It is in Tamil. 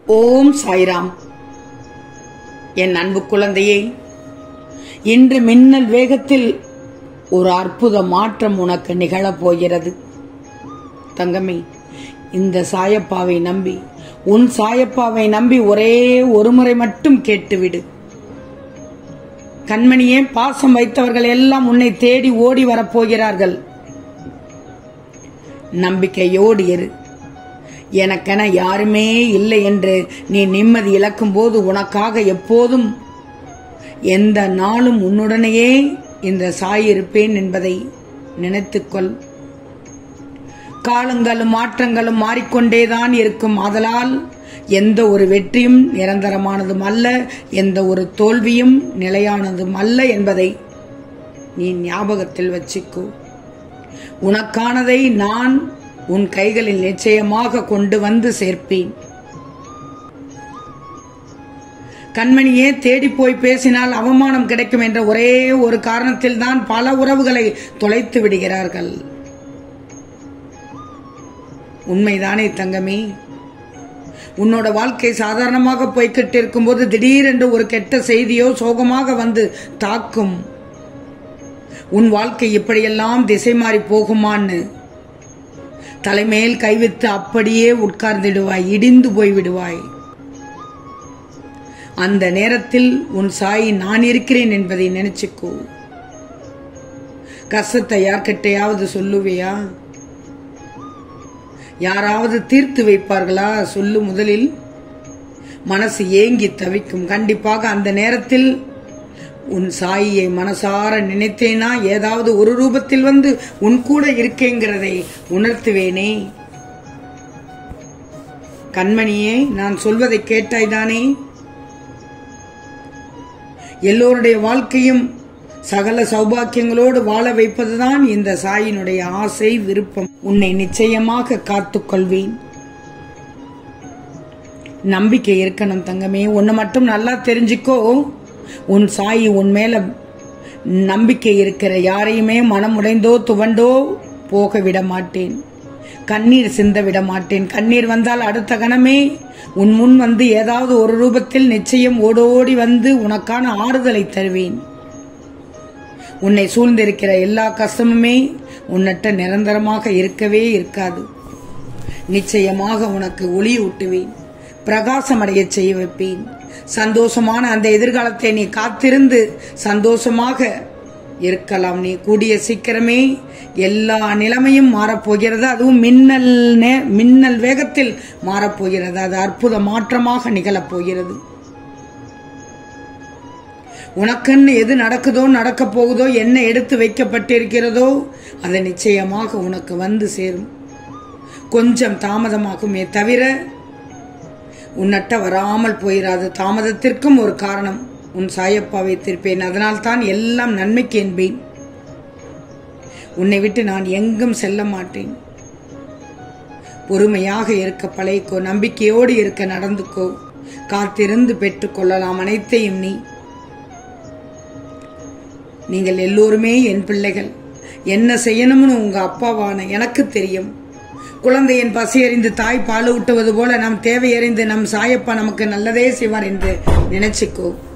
ஓம் சாய்ராம். என் அன்பு குழந்தையே, இன்று மின்னல் வேகத்தில் ஒரு அற்புத மாற்றம் உனக்கு நிகழப் போகிறது. தங்கமே, இந்த சாயப்பாவை நம்பி, உன் சாயப்பாவை நம்பி ஒரே ஒரு முறை மட்டும் கேட்டுவிடு. கண்மணியே, பாசம் வைத்தவர்கள் எல்லாம் உன்னை தேடி ஓடி வரப்போகிறார்கள். நம்பிக்கையோடு இரு. எனக்கென யாருமே இல்லை என்று நீ நிம்மதி இழக்கும் போது உனக்காக எப்போதும் எந்த நாளும் உன்னுடனேயே இந்த சாய் இருப்பேன் என்பதை நினைத்துக்கொள். காலங்களும் மாற்றங்களும் மாறிக்கொண்டேதான் இருக்கும். ஆதலால் எந்த ஒரு வெற்றியும் நிரந்தரமானதும் அல்ல, எந்த ஒரு தோல்வியும் நிலையானதும் அல்ல என்பதை நீ ஞாபகத்தில் வச்சுக்கோ. உனக்கானதை நான் உன் கைகளில் நிச்சயமாக கொண்டு வந்து சேர்ப்பேன். கண்மணியே, தேடி போய் பேசினால் அவமானம் கிடைக்கும் என்ற ஒரே ஒரு காரணத்தில் தான் பல உறவுகளை தொலைத்து விடுகிறார்கள். உண்மைதானே தங்கமே? உன்னோட வாழ்க்கை சாதாரணமாக போய்கிட்டு இருக்கும் போது திடீரென்று ஒரு கெட்ட செய்தியோ சோகமாக வந்து தாக்கும். உன் வாழ்க்கை இப்படியெல்லாம் திசை மாறி போகுமான்னு தலைமேல் கைவிட்டு அப்படியே உட்கார்ந்திடுவாய், இடிந்து போய்விடுவாய். அந்த நேரத்தில் உன் சாய் நான் இருக்கிறேன் என்பதை நினைச்சுக்கோ. கஷ்டத்தை யார்கிட்டையாவது சொல்லுவியா? யாராவது தீர்த்து வைப்பார்களா? சொல்லு. முதலில் மனசு ஏங்கி தவிக்கும். கண்டிப்பாக அந்த நேரத்தில் உன் சாயை மனசார நினைத்தேனா ஏதாவது ஒரு ரூபத்தில் வந்து உன் கூட இருக்கேங்கிறதை உணர்த்துவேனே. கண்மணியே, நான் சொல்வதை கேட்டாய்தானே? எல்லோருடைய வாழ்க்கையும் சகல சௌபாக்கியங்களோடு வாழ வைப்பதுதான் இந்த சாயினுடைய ஆசை, விருப்பம். உன்னை நிச்சயமாக காத்துக்கொள்வேன். நம்பிக்கை இருக்கணும் தங்கமே. உன்னை மட்டும் நல்லா தெரிஞ்சுக்கோ. உன் சாயி உன் மேல நம்பிக்கை இருக்கிற யாரையுமே மனமுடைந்தோ துவண்டோ போக விட மாட்டேன். கண்ணீர் சிந்த விட மாட்டேன். கண்ணீர் வந்தால் அடுத்த கணமே உன் முன் வந்து ஏதாவது ஒரு ரூபத்தில் நிச்சயம் ஓடோடி வந்து உனக்கான ஆறுதலை தருவேன். உன்னை சூழ்ந்திருக்கிற எல்லா கஷ்டமுமே உன்னிட்ட நிரந்தரமாக இருக்கவே இருக்காது. நிச்சயமாக உனக்கு ஒளி ஊட்டுவேன், பிரகாசமடைய செய்ய வைப்பேன். சந்தோஷமான அந்த எதிர்காலத்தை நீ காத்திருந்து சந்தோஷமாக இருக்கலாம். நீ கூடிய சீக்கிரமே எல்லா நிலைமையும் மாறப்போகிறது. அதுவும் மின்னல் வேகத்தில் மாறப்போகிறது. அது அற்புத மாற்றமாக நிகழப்போகிறது. உனக்குன்னு எது நடக்குதோ, நடக்க போகுதோ, என்ன எடுத்து வைக்கப்பட்டிருக்கிறதோ அது நிச்சயமாக உனக்கு வந்து சேரும். கொஞ்சம் தாமதமாகுமே தவிர உன்னட்ட வராமல் போயிராது. தாமதத்திற்கும் ஒரு காரணம் உன் சாயப்பா வைத்திருப்பேன். அதனால் தான் எல்லாம் நன்மைக்கு என்பேன். உன்னை விட்டு நான் எங்கும் செல்ல மாட்டேன். பொறுமையாக இருக்க பழகிக்கோ. நம்பிக்கையோடு இருக்க நடந்துக்கோ. காத்திருந்து பெற்றுக்கொள்ளலாம் அனைத்தையும். நீங்கள் எல்லோருமே என் பிள்ளைகள். என்ன செய்யணும்னு உங்க அப்பாவான எனக்கு தெரியும். குழந்தையின் பசி அறிந்து தாய் பால் ஊட்டுவது போல நம் தேவை அறிந்து நம் சாயப்பா நமக்கு நல்லதே செய்வார் என்று நினைச்சுக்கோ.